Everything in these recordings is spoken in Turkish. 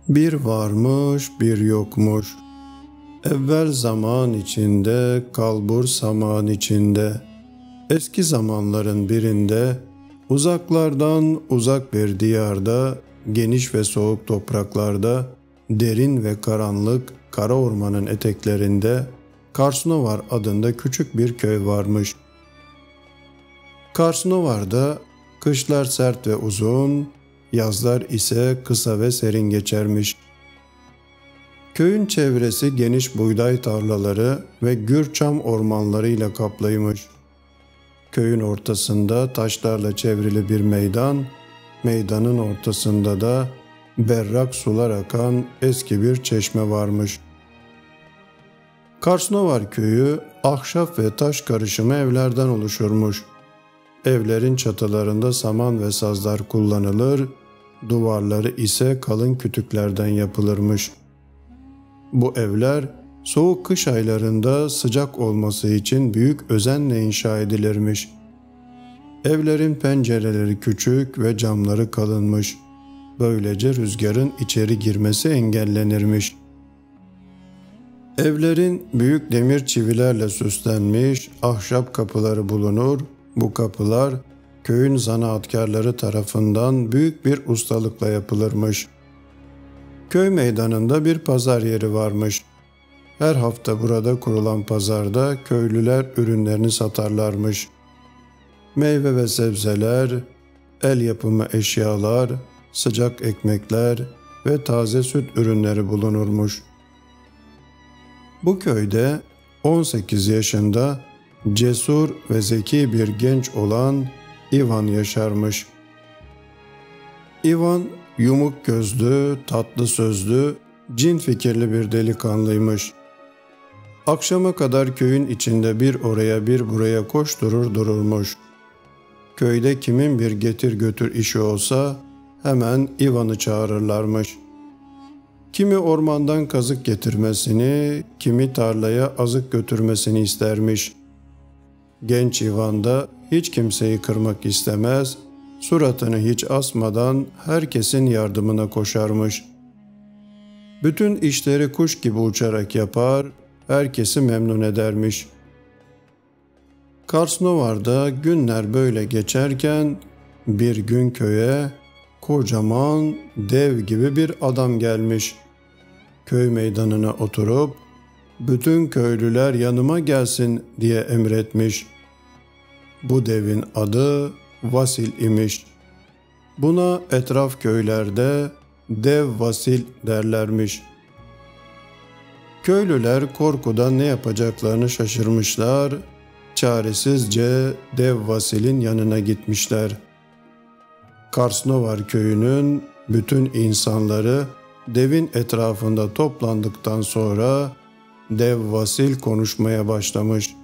Bir varmış bir yokmuş. Evvel zaman içinde, kalbur saman içinde. Eski zamanların birinde, uzaklardan uzak bir diyarda, geniş ve soğuk topraklarda, derin ve karanlık kara ormanın eteklerinde, Karsnovar adında küçük bir köy varmış. Karsnovar'da kışlar sert ve uzun, yazlar ise kısa ve serin geçermiş. Köyün çevresi geniş buğday tarlaları ve gür çam ormanlarıyla kaplıymış. Köyün ortasında taşlarla çevrili bir meydan, meydanın ortasında da berrak sular akan eski bir çeşme varmış. Karsnovar köyü ahşap ve taş karışımı evlerden oluşurmuş. Evlerin çatılarında saman ve sazlar kullanılır, duvarları ise kalın kütüklerden yapılırmış. Bu evler soğuk kış aylarında sıcak olması için büyük özenle inşa edilirmiş. Evlerin pencereleri küçük ve camları kalınmış. Böylece rüzgarın içeri girmesi engellenirmiş. Evlerin büyük demir çivilerle süslenmiş ahşap kapıları bulunur. Bu kapılar köyün zanaatkarları tarafından büyük bir ustalıkla yapılırmış. Köy meydanında bir pazar yeri varmış. Her hafta burada kurulan pazarda köylüler ürünlerini satarlarmış. Meyve ve sebzeler, el yapımı eşyalar, sıcak ekmekler ve taze süt ürünleri bulunurmuş. Bu köyde 18 yaşında cesur ve zeki bir genç olan Ivan yaşarmış. Ivan yumuk gözlü, tatlı sözlü, cin fikirli bir delikanlıymış. Akşama kadar köyün içinde bir oraya bir buraya koşturur dururmuş. Köyde kimin bir getir götür işi olsa hemen Ivan'ı çağırırlarmış. Kimi ormandan kazık getirmesini, kimi tarlaya azık götürmesini istermiş. Genç Ivan da hiç kimseyi kırmak istemez, suratını hiç asmadan herkesin yardımına koşarmış. Bütün işleri kuş gibi uçarak yapar, herkesi memnun edermiş. Karsnovar'da günler böyle geçerken bir gün köye kocaman dev gibi bir adam gelmiş. Köy meydanına oturup bütün köylüler yanıma gelsin diye emretmiş. Bu devin adı Vasil imiş. Buna etraf köylerde Dev Vasil derlermiş. Köylüler korkudan ne yapacaklarını şaşırmışlar, çaresizce Dev Vasil'in yanına gitmişler. Karsnovar köyünün bütün insanları devin etrafında toplandıktan sonra Dev Vasil konuşmaya başlamış.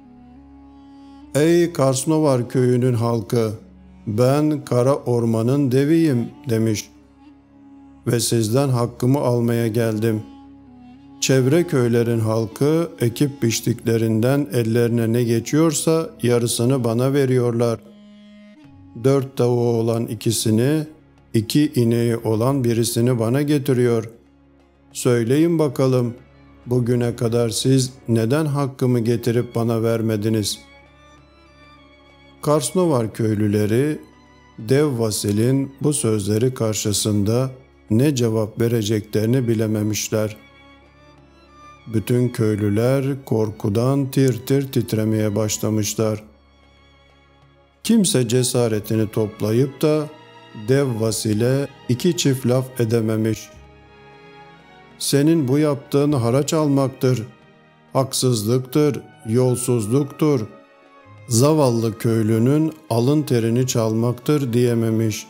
"Ey Karsnovar köyünün halkı, ben Kara Orman'ın deviyim," demiş. "Ve sizden hakkımı almaya geldim. Çevre köylerin halkı ekip biçtiklerinden ellerine ne geçiyorsa yarısını bana veriyorlar. 4 tavuğu olan ikisini, 2 ineği olan birisini bana getiriyor. Söyleyin bakalım, bugüne kadar siz neden hakkımı getirip bana vermediniz?" Karsnovar köylüleri Dev Vasil'in bu sözleri karşısında ne cevap vereceklerini bilememişler. Bütün köylüler korkudan tir tir titremeye başlamışlar. Kimse cesaretini toplayıp da Dev Vasil'e 2 çift laf edememiş. "Senin bu yaptığın haraç almaktır, haksızlıktır, yolsuzluktur. Zavallı köylünün alın terini çalmaktır," diyememiş.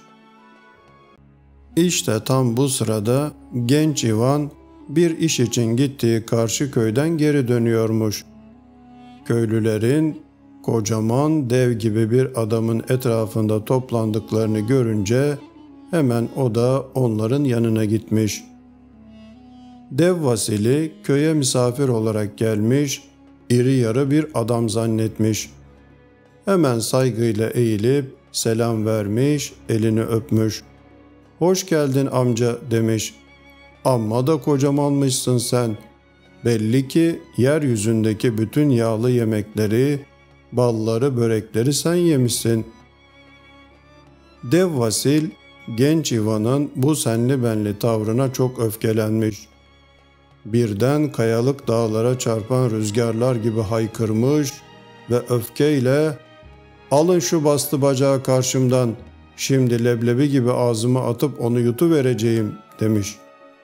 İşte tam bu sırada genç Ivan bir iş için gittiği karşı köyden geri dönüyormuş. Köylülerin kocaman dev gibi bir adamın etrafında toplandıklarını görünce hemen o da onların yanına gitmiş. Dev Vasil'i köye misafir olarak gelmiş, iri yarı bir adam zannetmiş. Hemen saygıyla eğilip selam vermiş, elini öpmüş. "Hoş geldin amca," demiş. Amma da kocamanmışsın sen. Belli ki yeryüzündeki bütün yağlı yemekleri, balları, börekleri sen yemişsin. Dev Vasil, genç Ivan'ın bu senli benli tavrına çok öfkelenmiş. Birden kayalık dağlara çarpan rüzgarlar gibi haykırmış ve öfkeyle "Alın şu bastı bacağı karşımdan, şimdi leblebi gibi ağzıma atıp onu yutuvereceğim" demiş.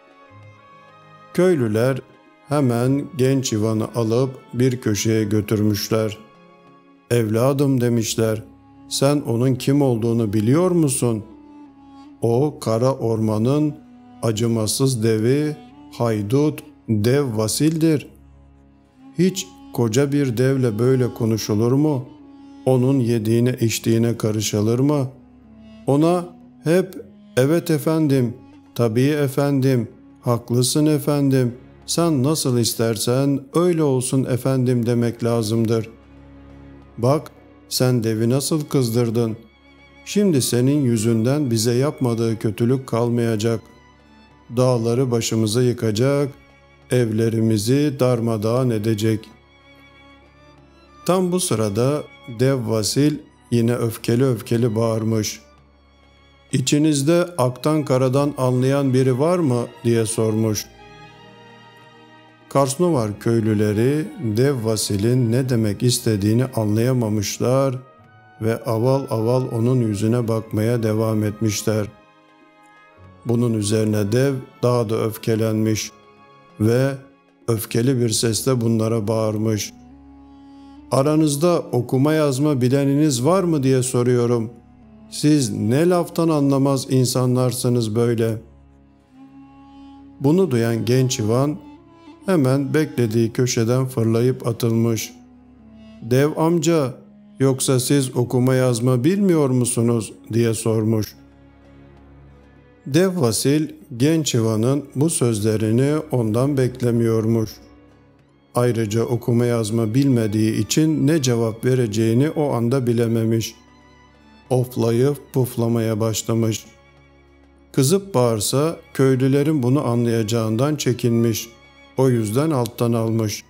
Köylüler hemen genç Ivan'ı alıp bir köşeye götürmüşler. "Evladım" demişler, "sen onun kim olduğunu biliyor musun? O kara ormanın acımasız devi, haydut, Dev Vasil'dir. Hiç koca bir devle böyle konuşulur mu? Onun yediğine içtiğine karışılır mı? Ona hep 'Evet efendim, tabii efendim, haklısın efendim, sen nasıl istersen öyle olsun efendim' demek lazımdır. Bak, sen devi nasıl kızdırdın. Şimdi senin yüzünden bize yapmadığı kötülük kalmayacak. Dağları başımıza yıkacak, evlerimizi darmadağın edecek." Tam bu sırada Dev Vasil yine öfkeli öfkeli bağırmış. "İçinizde aktan karadan anlayan biri var mı?" diye sormuş. Karsnovar köylüleri Dev Vasil'in ne demek istediğini anlayamamışlar ve aval aval onun yüzüne bakmaya devam etmişler. Bunun üzerine dev daha da öfkelenmiş ve öfkeli bir sesle bunlara bağırmış. "Aranızda okuma yazma bileniniz var mı diye soruyorum. Siz ne laftan anlamaz insanlarsınız böyle." Bunu duyan genç Ivan hemen beklediği köşeden fırlayıp atılmış. "Dev amca, yoksa siz okuma yazma bilmiyor musunuz?" diye sormuş. Dev Vasil genç Ivan'ın bu sözlerini ondan beklemiyormuş. Ayrıca okuma yazma bilmediği için ne cevap vereceğini o anda bilememiş. Oflayıp puflamaya başlamış. Kızıp bağırsa köylülerin bunu anlayacağından çekinmiş. O yüzden alttan almış.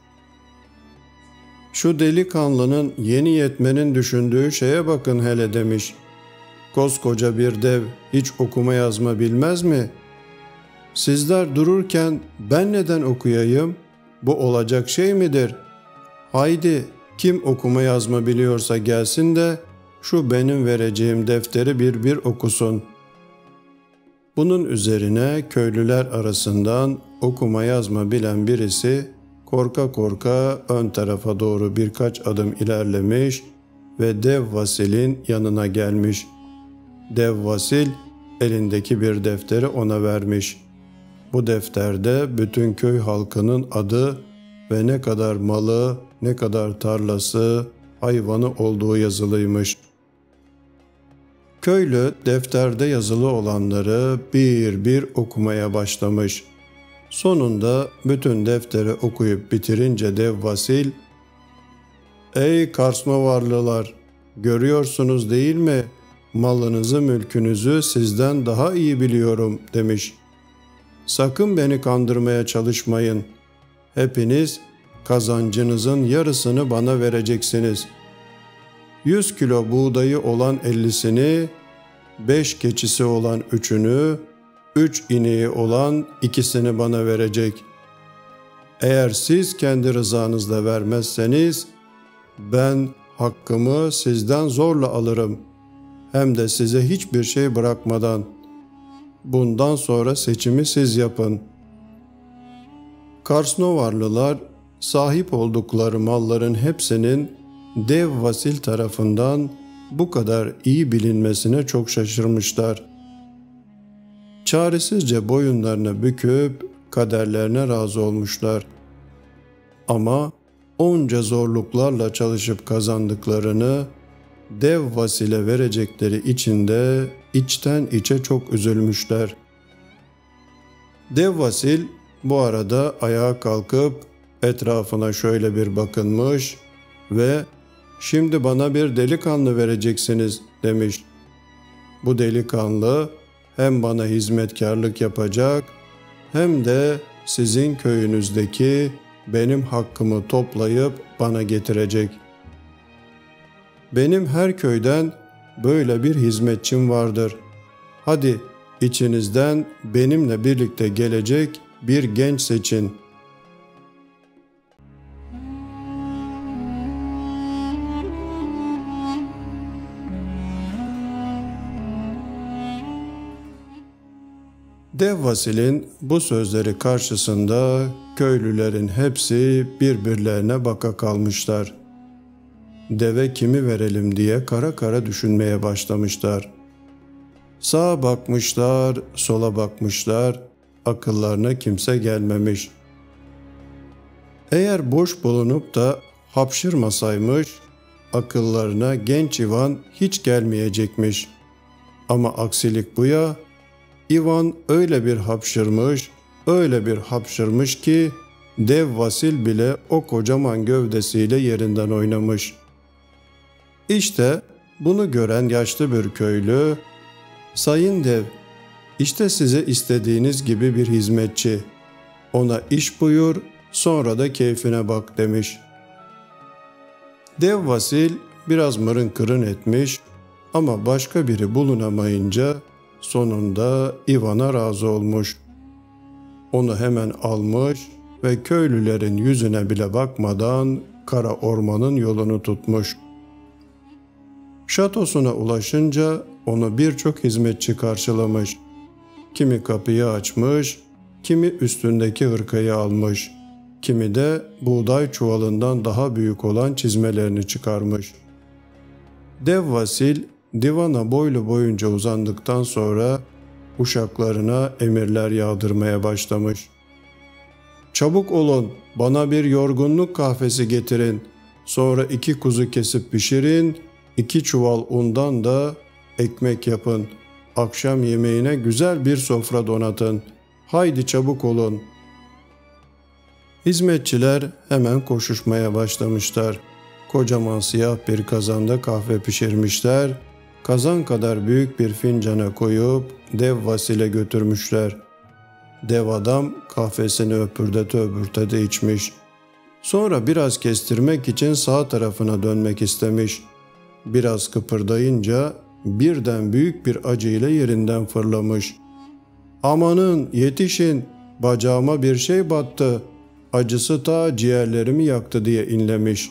"Şu delikanlının yeni yetmenin düşündüğü şeye bakın hele" demiş. "Koskoca bir dev hiç okuma yazma bilmez mi? Sizler dururken ben neden okuyayım? Bu olacak şey midir? Haydi, kim okuma yazma biliyorsa gelsin de şu benim vereceğim defteri bir bir okusun." Bunun üzerine köylüler arasından okuma yazma bilen birisi korka korka ön tarafa doğru birkaç adım ilerlemiş ve Dev Vasil'in yanına gelmiş. Dev Vasil elindeki bir defteri ona vermiş. Bu defterde bütün köy halkının adı ve ne kadar malı, ne kadar tarlası, hayvanı olduğu yazılıymış. Köylü defterde yazılı olanları bir bir okumaya başlamış. Sonunda bütün defteri okuyup bitirince Dev Vasil, "Ey Karsnovarlılar, görüyorsunuz değil mi? Malınızı, mülkünüzü sizden daha iyi biliyorum" demiş. "Sakın beni kandırmaya çalışmayın. Hepiniz kazancınızın yarısını bana vereceksiniz. 100 kilo buğdayı olan 50'sini, 5 keçisi olan 3'ünü, 3 ineği olan 2'sini bana verecek. Eğer siz kendi rızanızla vermezseniz ben hakkımı sizden zorla alırım. Hem de size hiçbir şey bırakmadan. Bundan sonra seçimi siz yapın." Karsnovarlılar sahip oldukları malların hepsinin Dev Vasil tarafından bu kadar iyi bilinmesine çok şaşırmışlar. Çaresizce boyunlarını büküp kaderlerine razı olmuşlar. Ama onca zorluklarla çalışıp kazandıklarını Dev Vasil'e verecekleri için de içten içe çok üzülmüşler. Dev Vasil bu arada ayağa kalkıp etrafına şöyle bir bakınmış ve "Şimdi bana bir delikanlı vereceksiniz" demiş. "Bu delikanlı hem bana hizmetkarlık yapacak hem de sizin köyünüzdeki benim hakkımı toplayıp bana getirecek. Benim her köyden böyle bir hizmetçim vardır. Hadi içinizden benimle birlikte gelecek bir genç seçin. Dev Vasil'in bu sözleri karşısında köylülerin hepsi birbirlerine baka kalmışlar. Deve kimi verelim diye kara kara düşünmeye başlamışlar. Sağa bakmışlar, sola bakmışlar, akıllarına kimse gelmemiş. Eğer boş bulunup da hapşırmasaymış, akıllarına genç Ivan hiç gelmeyecekmiş. Ama aksilik bu ya, Ivan öyle bir hapşırmış ki Dev Vasil bile o kocaman gövdesiyle yerinden oynamış. İşte bunu gören yaşlı bir köylü, "Sayın Dev, işte size istediğiniz gibi bir hizmetçi. Ona iş buyur, sonra da keyfine bak," demiş. Dev Vasil biraz mırın kırın etmiş ama başka biri bulunamayınca sonunda Ivan'a razı olmuş. Onu hemen almış ve köylülerin yüzüne bile bakmadan kara ormanın yolunu tutmuş. Şatosuna ulaşınca onu birçok hizmetçi karşılamış. Kimi kapıyı açmış, kimi üstündeki hırkayı almış, kimi de buğday çuvalından daha büyük olan çizmelerini çıkarmış. Dev Vasil divana boylu boyunca uzandıktan sonra uşaklarına emirler yağdırmaya başlamış. "Çabuk olun, bana bir yorgunluk kahvesi getirin, sonra 2 kuzu kesip pişirin, 2 çuval undan da ekmek yapın, akşam yemeğine güzel bir sofra donatın, haydi çabuk olun." Hizmetçiler hemen koşuşmaya başlamışlar. Kocaman siyah bir kazanda kahve pişirmişler, kazan kadar büyük bir fincana koyup Dev Vasil'e götürmüşler. Dev adam kahvesini öpürdete içmiş. Sonra biraz kestirmek için sağ tarafına dönmek istemiş. Biraz kıpırdayınca birden büyük bir acıyla yerinden fırlamış. "Amanın, yetişin, bacağıma bir şey battı, acısı ta ciğerlerimi yaktı," diye inlemiş.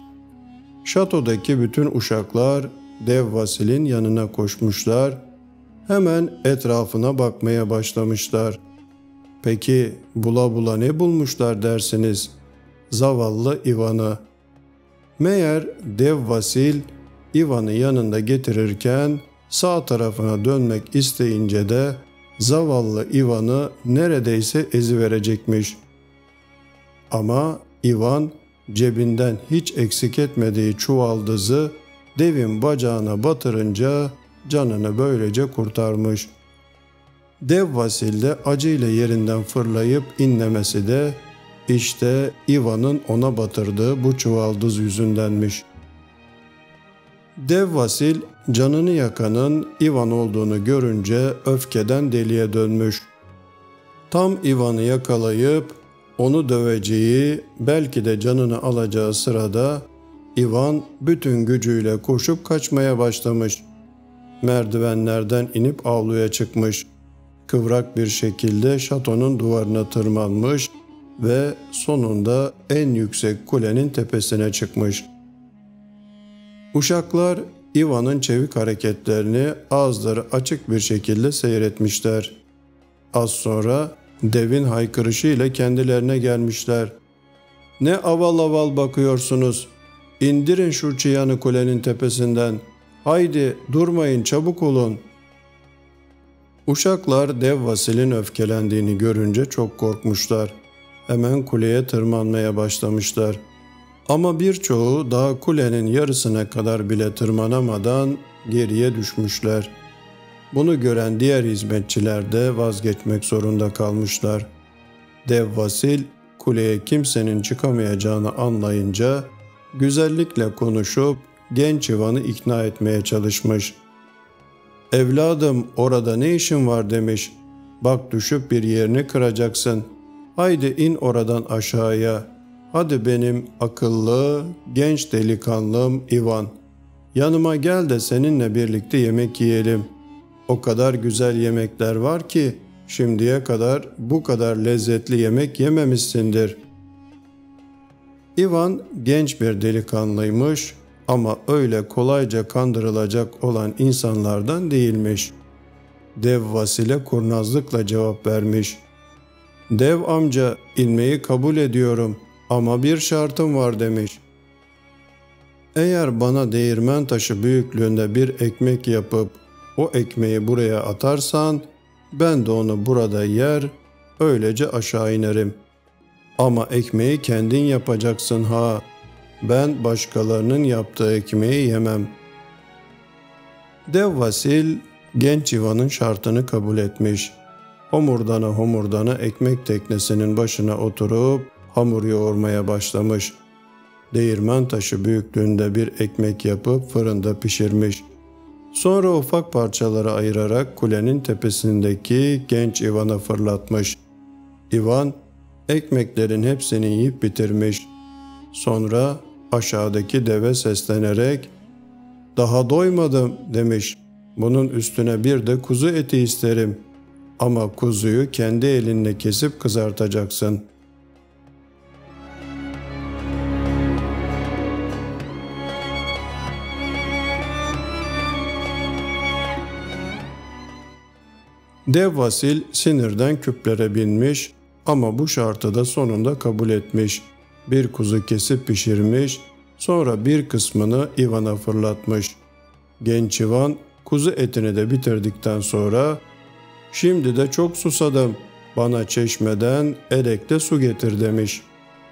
Şatodaki bütün uşaklar Dev Vasil'in yanına koşmuşlar, hemen etrafına bakmaya başlamışlar. Peki bula bula ne bulmuşlar dersiniz? Zavallı Ivan'ı. Meğer Dev Vasil Ivan'ı yanında getirirken sağ tarafına dönmek isteyince de zavallı Ivan'ı neredeyse eziverecekmiş. Ama Ivan cebinden hiç eksik etmediği çuvaldızı devin bacağına batırınca canını böylece kurtarmış. Dev Vasil de acıyla yerinden fırlayıp inlemesi de işte Ivan'ın ona batırdığı bu çuvaldız yüzündenmiş. Dev Vasil canını yakanın Ivan olduğunu görünce öfkeden deliye dönmüş. Tam Ivan'ı yakalayıp onu döveceği, belki de canını alacağı sırada Ivan bütün gücüyle koşup kaçmaya başlamış. Merdivenlerden inip avluya çıkmış. Kıvrak bir şekilde şatonun duvarına tırmanmış ve sonunda en yüksek kulenin tepesine çıkmış. Uşaklar Ivan'ın çevik hareketlerini ağızları açık bir şekilde seyretmişler. Az sonra devin haykırışı ile kendilerine gelmişler. "Ne aval aval bakıyorsunuz? İndirin şu çıyanı kulenin tepesinden. Haydi durmayın, çabuk olun." Uşaklar Dev Vasil'in öfkelendiğini görünce çok korkmuşlar. Hemen kuleye tırmanmaya başlamışlar. Ama birçoğu daha kulenin yarısına kadar bile tırmanamadan geriye düşmüşler. Bunu gören diğer hizmetçiler de vazgeçmek zorunda kalmışlar. Dev Vasil kuleye kimsenin çıkamayacağını anlayınca güzellikle konuşup genç Ivan'ı ikna etmeye çalışmış. "Evladım, orada ne işin var?" demiş. Bak düşüp bir yerini kıracaksın. Haydi in oradan aşağıya. Hadi benim akıllı, genç delikanlım Ivan. Yanıma gel de seninle birlikte yemek yiyelim. O kadar güzel yemekler var ki şimdiye kadar bu kadar lezzetli yemek yememişsindir. Ivan genç bir delikanlıymış ama öyle kolayca kandırılacak olan insanlardan değilmiş. Dev Vasil'e kurnazlıkla cevap vermiş. Dev amca, inmeyi kabul ediyorum ama bir şartım var demiş. Eğer bana değirmen taşı büyüklüğünde bir ekmek yapıp o ekmeği buraya atarsan ben de onu burada yer, öylece aşağı inerim. Ama ekmeği kendin yapacaksın ha. Ben başkalarının yaptığı ekmeği yemem. Dev Vasil genç Ivan'ın şartını kabul etmiş. Homurdana homurdana ekmek teknesinin başına oturup hamur yoğurmaya başlamış. Değirmen taşı büyüklüğünde bir ekmek yapıp fırında pişirmiş. Sonra ufak parçalara ayırarak kulenin tepesindeki genç Ivan'a fırlatmış. Ivan ekmeklerin hepsini yiyip bitirmiş. Sonra aşağıdaki deve seslenerek "Daha doymadım" demiş. "Bunun üstüne bir de kuzu eti isterim. Ama kuzuyu kendi elinle kesip kızartacaksın." Dev Vasil sinirden küplere binmiş ama bu şartı da sonunda kabul etmiş. Bir kuzu kesip pişirmiş, sonra bir kısmını Ivan'a fırlatmış. Genç Ivan kuzu etini de bitirdikten sonra "Şimdi de çok susadım, bana çeşmeden elekte su getir" demiş.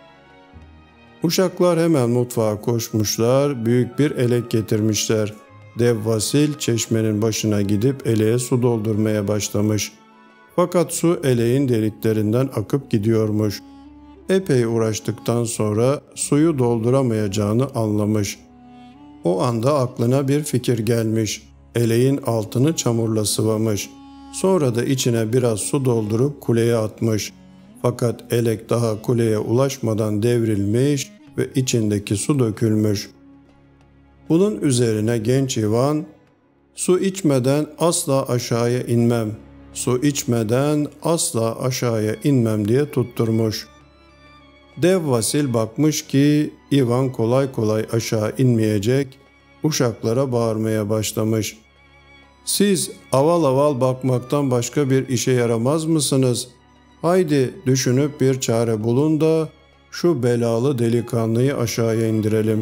Uşaklar hemen mutfağa koşmuşlar, büyük bir elek getirmişler. Dev Vasil çeşmenin başına gidip eleğe su doldurmaya başlamış. Fakat su eleğin deliklerinden akıp gidiyormuş. Epey uğraştıktan sonra suyu dolduramayacağını anlamış. O anda aklına bir fikir gelmiş. Eleğin altını çamurla sıvamış. Sonra da içine biraz su doldurup kuleye atmış. Fakat elek daha kuleye ulaşmadan devrilmiş ve içindeki su dökülmüş. Bunun üzerine genç Ivan, "Su içmeden asla aşağıya inmem, su içmeden asla aşağıya inmem" diye tutturmuş. Dev Vasil bakmış ki Ivan kolay kolay aşağı inmeyecek, uşaklara bağırmaya başlamış. "Siz aval aval bakmaktan başka bir işe yaramaz mısınız? Haydi düşünüp bir çare bulun da şu belalı delikanlıyı aşağıya indirelim."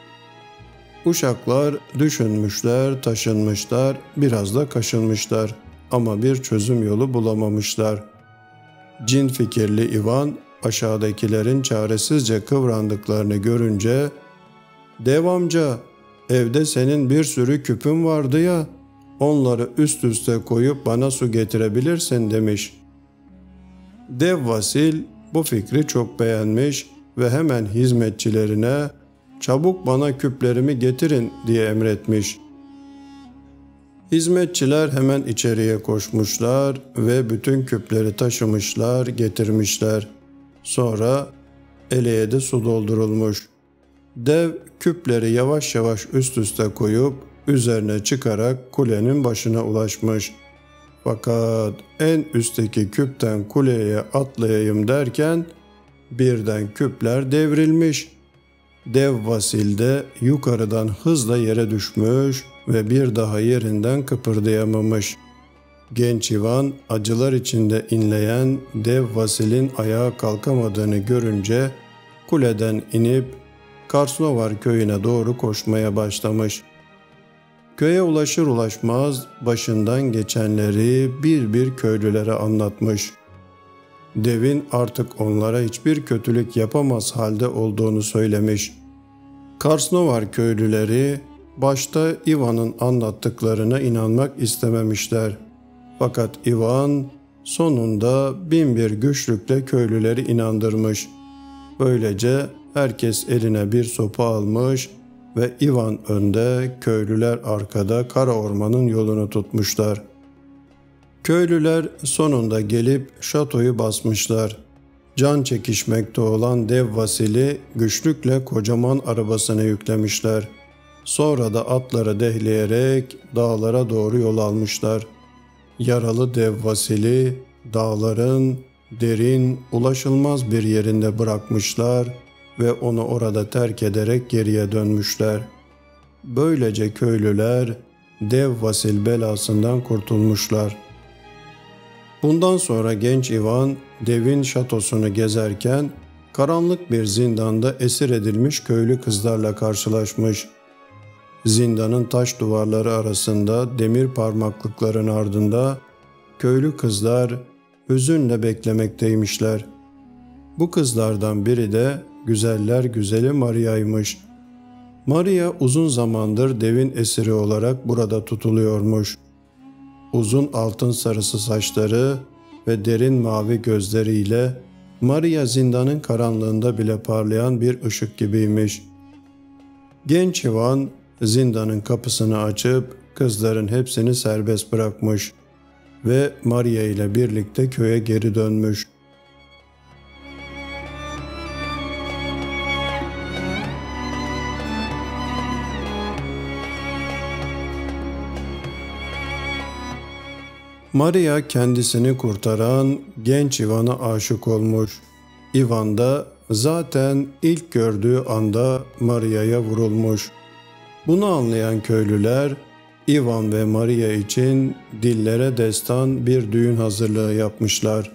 Uşaklar düşünmüşler, taşınmışlar, biraz da kaşınmışlar ama bir çözüm yolu bulamamışlar. Cin fikirli Ivan aşağıdakilerin çaresizce kıvrandıklarını görünce "Dev amca, evde senin bir sürü küpün vardı ya, onları üst üste koyup bana su getirebilirsin" demiş. Dev Vasil bu fikri çok beğenmiş ve hemen hizmetçilerine "Çabuk bana küplerimi getirin" diye emretmiş. Hizmetçiler hemen içeriye koşmuşlar ve bütün küpleri taşımışlar, getirmişler. Sonra eleğe de su doldurulmuş. Dev küpleri yavaş yavaş üst üste koyup üzerine çıkarak kulenin başına ulaşmış. Fakat en üstteki küpten kuleye atlayayım derken birden küpler devrilmiş. Dev Vasil de yukarıdan hızla yere düşmüş ve bir daha yerinden kıpırdayamamış. Genç Ivan acılar içinde inleyen Dev Vasil'in ayağa kalkamadığını görünce kuleden inip Karsnovar köyüne doğru koşmaya başlamış. Köye ulaşır ulaşmaz başından geçenleri bir bir köylülere anlatmış. Devin artık onlara hiçbir kötülük yapamaz halde olduğunu söylemiş. Karsnovar köylüleri başta Ivan'ın anlattıklarına inanmak istememişler. Fakat Ivan sonunda bin bir güçlükle köylüleri inandırmış. Böylece herkes eline bir sopa almış ve Ivan önde, köylüler arkada kara ormanın yolunu tutmuşlar. Köylüler sonunda gelip şatoyu basmışlar. Can çekişmekte olan dev Vasili güçlükle kocaman arabasına yüklemişler. Sonra da atları dehleyerek dağlara doğru yol almışlar. Yaralı dev Vasili dağların derin, ulaşılmaz bir yerinde bırakmışlar ve onu orada terk ederek geriye dönmüşler. Böylece köylüler dev Vasil belasından kurtulmuşlar. Bundan sonra genç Ivan devin şatosunu gezerken karanlık bir zindanda esir edilmiş köylü kızlarla karşılaşmış. Zindanın taş duvarları arasında demir parmaklıkların ardında köylü kızlar hüzünle beklemekteymişler. Bu kızlardan biri de güzeller güzeli Maria'ymış. Maria uzun zamandır devin esiri olarak burada tutuluyormuş. Uzun altın sarısı saçları ve derin mavi gözleriyle Maria zindanın karanlığında bile parlayan bir ışık gibiymiş. Genç Ivan zindanın kapısını açıp kızların hepsini serbest bırakmış ve Maria ile birlikte köye geri dönmüş. Maria kendisini kurtaran genç Ivan'a aşık olmuş. Ivan da zaten ilk gördüğü anda Maria'ya vurulmuş. Bunu anlayan köylüler Ivan ve Maria için dillere destan bir düğün hazırlığı yapmışlar.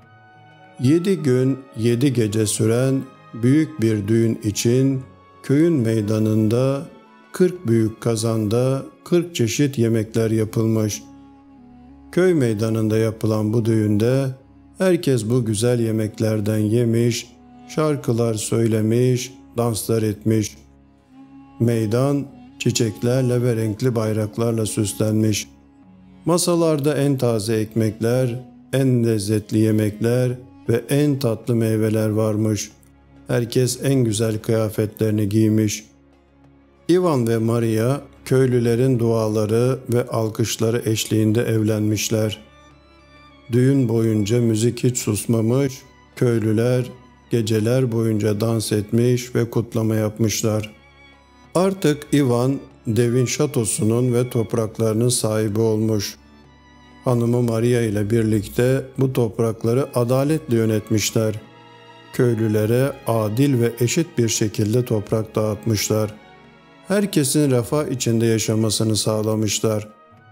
7 gün 7 gece süren büyük bir düğün için köyün meydanında 40 büyük kazanda 40 çeşit yemekler yapılmış. Köy meydanında yapılan bu düğünde herkes bu güzel yemeklerden yemiş, şarkılar söylemiş, danslar etmiş. Meydan çiçeklerle ve renkli bayraklarla süslenmiş. Masalarda en taze ekmekler, en lezzetli yemekler ve en tatlı meyveler varmış. Herkes en güzel kıyafetlerini giymiş. Ivan ve Maria köylülerin duaları ve alkışları eşliğinde evlenmişler. Düğün boyunca müzik hiç susmamış, köylüler geceler boyunca dans etmiş ve kutlama yapmışlar. Artık Ivan devin şatosunun ve topraklarının sahibi olmuş. Hanımı Maria ile birlikte bu toprakları adaletle yönetmişler. Köylülere adil ve eşit bir şekilde toprak dağıtmışlar. Herkesin refah içinde yaşamasını sağlamışlar.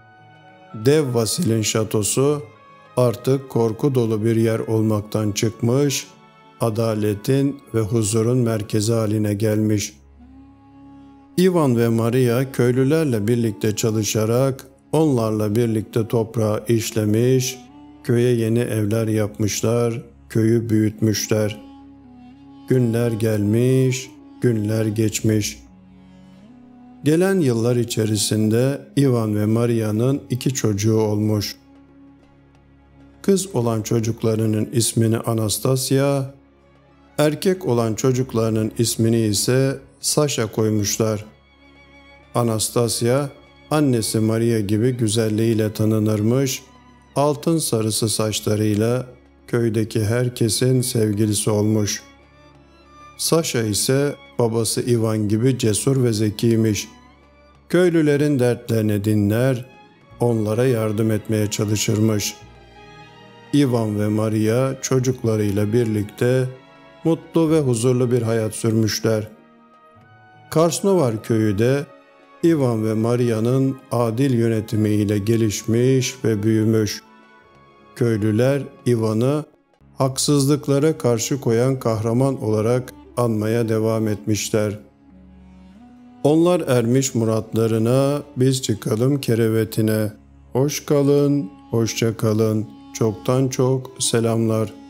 Dev Vasil'in şatosu artık korku dolu bir yer olmaktan çıkmış, adaletin ve huzurun merkezi haline gelmiş. Ivan ve Maria köylülerle birlikte çalışarak onlarla birlikte toprağı işlemiş, köye yeni evler yapmışlar, köyü büyütmüşler. Günler gelmiş, günler geçmiş. Gelen yıllar içerisinde Ivan ve Maria'nın 2 çocuğu olmuş. Kız olan çocuklarının ismini Anastasia, erkek olan çocuklarının ismini ise Sasha koymuşlar. Anastasia, annesi Maria gibi güzelliğiyle tanınırmış, altın sarısı saçlarıyla köydeki herkesin sevgilisi olmuş. Sasha ise babası Ivan gibi cesur ve zekiymiş. Köylülerin dertlerini dinler, onlara yardım etmeye çalışırmış. Ivan ve Maria çocuklarıyla birlikte mutlu ve huzurlu bir hayat sürmüşler. Karsnovar köyü de Ivan ve Maria'nın adil yönetimiyle gelişmiş ve büyümüş. Köylüler Ivan'ı haksızlıklara karşı koyan kahraman olarak anmaya devam etmişler. Onlar ermiş muratlarına, biz çıkalım kerevetine. Hoş kalın, hoşça kalın. Çoktan çok selamlar.